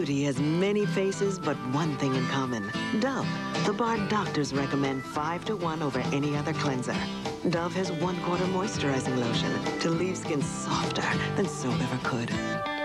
beauty has many faces, but one thing in common. Dove, the bar doctors recommend 5 to 1 over any other cleanser. Dove has 1/4 moisturizing lotion to leave skin softer than soap ever could.